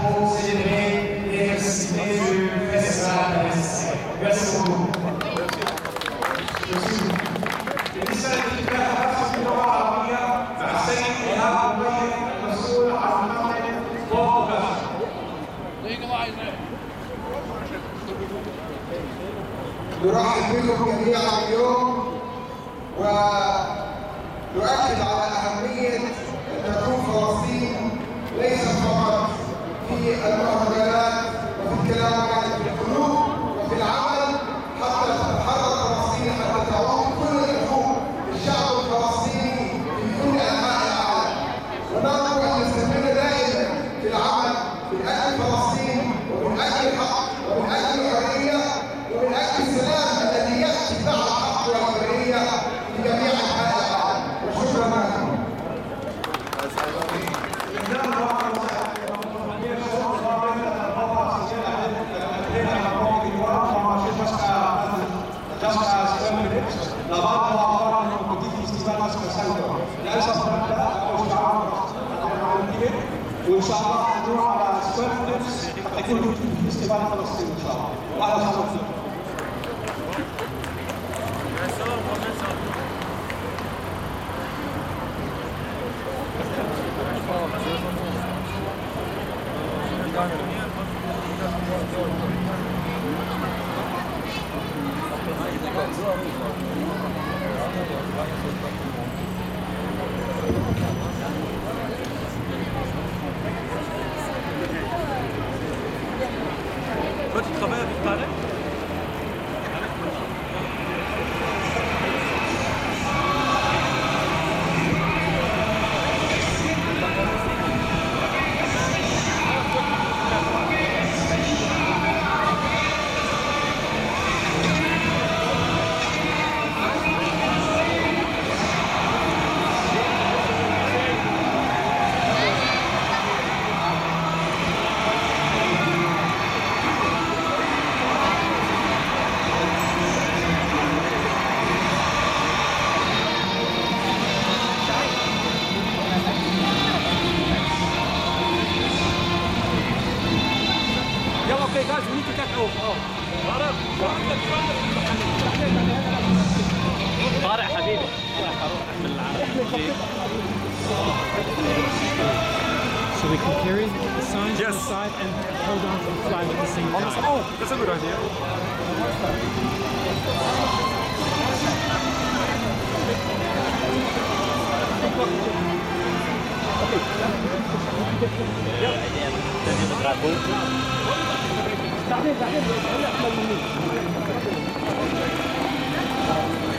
pour célébrer les festivités du Festival d'Annecy. Merci beaucoup. بالنسبة للاتفاق في اللغة العربية فالسيد إيهاب مبين المسؤول عن منطقة بوغوغاش. نرحب بكم جميعا اليوم ونؤكد على أهمية أن تكون فلسطين ليست فقط في المهرجانات وفي الكلام عن القلوب وفي العمل حتى تتحرك فلسطين حتى تعود كل الحقوق الشعب الفلسطيني في كل أنحاء العالم ونرجو أن نستمر دائما في العمل من أجل فلسطين ومن أجل الحق ومن أجل الحرية ومن أجل السلام الذي يأتي مع الحق والحرية في جميع أنحاء العالم وشكرا لكم. وان شاء الله نروح على سكوير فليكس حيكون في فيستيفال فلسطين ان شاء الله. واهلا وسهلا فيكم. Toi, tu travailles avec Tarek? Okay, guys, we need to get off. طارق حبيبي So we can carry the signs Yes. on the side and hold on to the flag at the same time. Oh, that's a good idea. Yep.